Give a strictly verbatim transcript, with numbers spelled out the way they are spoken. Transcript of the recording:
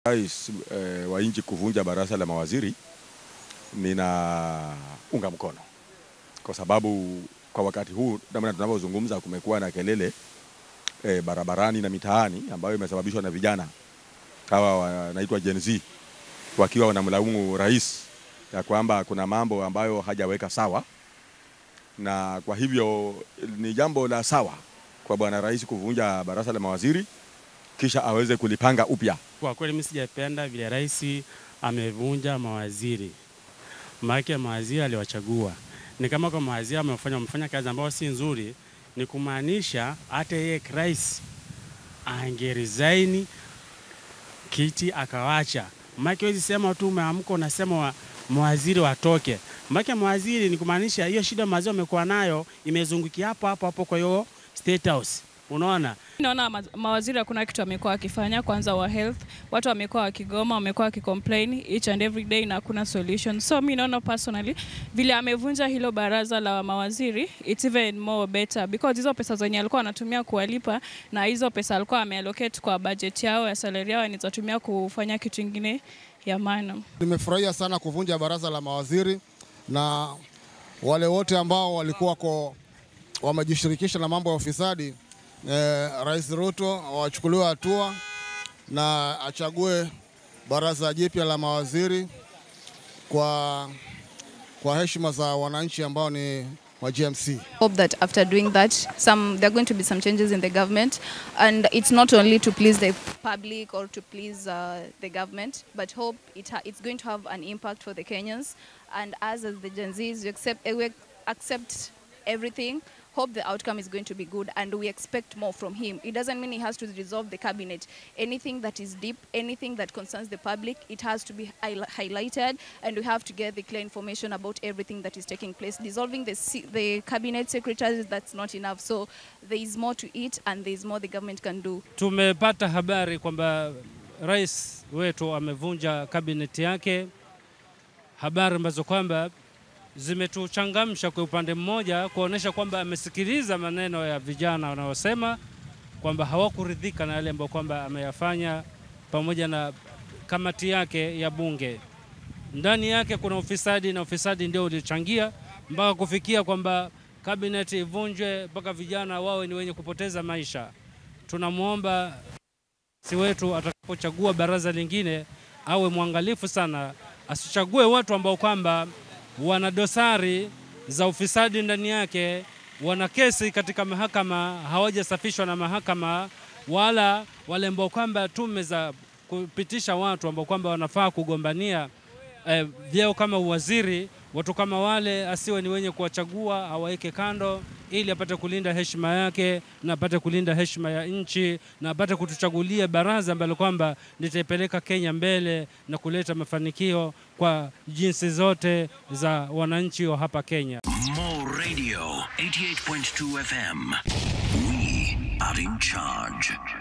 Rais e, wa nchi kuvunja baraza la mawaziri ninaunga mkono, kwa sababu kwa wakati huu namna tunavyozungumza kumekuwa na kelele e, barabarani na mitaani ambayo imesababishwa na vijana hawa wanaitwa Gen Z, wakiwa wanamlaumu rais ya kwamba kuna mambo ambayo hajaweka sawa, na kwa hivyo ni jambo la sawa kwa bwana rais kuvunja baraza la mawaziri kisha aweze kulipanga upya. Kwa kweli mimi sijapenda vile rais amevunja mawaziri. Maana mawaziri aliwachagua. Ni kama kwa mawaziri amefanya mfanya kazi ambayo si nzuri, ni kumaanisha hata yeye rais angeresign kiti akawacha. Maana hiyo sema tu umeamka unasema wa mawaziri watoke. Maana mawaziri ni kumaanisha hiyo shida mawaziri wamekuwa nayo imezungukia hapo hapo hapo kwa hiyo State House. Unaona? Naona mawaziri hakuna kitu wamekuwa wakifanya. Kwanza wa health, watu wamekuwa wakigoma, wamekuwa wakicomplain each and every day na hakuna solution. So mimi naona personally vile amevunja hilo baraza la mawaziri, it's even more better because hizo pesa zenye alikuwa anatumia kuwalipa na hizo pesa alikuwa ameallocate kwa budget yao ya salary yao anatumia kufanya kitu kingine ya maana. Nimefurahia sana kuvunja baraza la mawaziri, na wale wote ambao walikuwa kwa wamejishirikisha na mambo ya ufisadi, Eh, Rais Ruto wachukuliwe hatua na achague baraza jipya la mawaziri kwa kwa heshima za wananchi ambao ni wa G M C. Hope that after doing that some there are going to be some changes in the government, and it's not only to please the public or to please uh, the government, but hope it ha it's going to have an impact for the Kenyans, and us as the Gen Zs we accept uh, we accept everything. Hope the outcome is going to be good, and we expect more from him. It doesn't mean he has to resolve the cabinet. Anything that is deep, anything that concerns the public, it has to be highlighted, and we have to get the clear information about everything that is taking place. Dissolving the, the cabinet secretaries, that's not enough. So there is more to it, and there is more the government can do. Tumepata habari kwamba rais wetu amevunja cabinet yake, habari ambazo kwamba zimetuchangamsha kwa upande mmoja, kuonesha kwamba amesikiliza maneno ya vijana wanaosema kwamba hawakuridhika na yale ambayo kwamba ameyafanya, pamoja na kamati yake ya bunge. Ndani yake kuna ufisadi, na ufisadi ndio ulichangia mpaka kufikia kwamba cabinet ivunjwe, mpaka vijana wawe ni wenye kupoteza maisha. Tunamuomba si wetu atakapochagua baraza lingine awe mwangalifu sana, asichague watu ambao kwamba wana dosari za ufisadi ndani yake, wana kesi katika mahakama hawajasafishwa na mahakama, wala wale ambao kwamba tume za kupitisha watu ambao kwamba wanafaa kugombania eh, vyeo kama uwaziri, watu kama wale asiwe ni wenye kuwachagua, awaweke kando ili apate kulinda heshima yake na apate kulinda heshima ya nchi na apate kutuchagulia baraza ambalo kwamba litaipeleka Kenya mbele na kuleta mafanikio kwa jinsi zote za wananchi wa hapa Kenya. Mo Radio eighty-eight point two F M. We are in charge.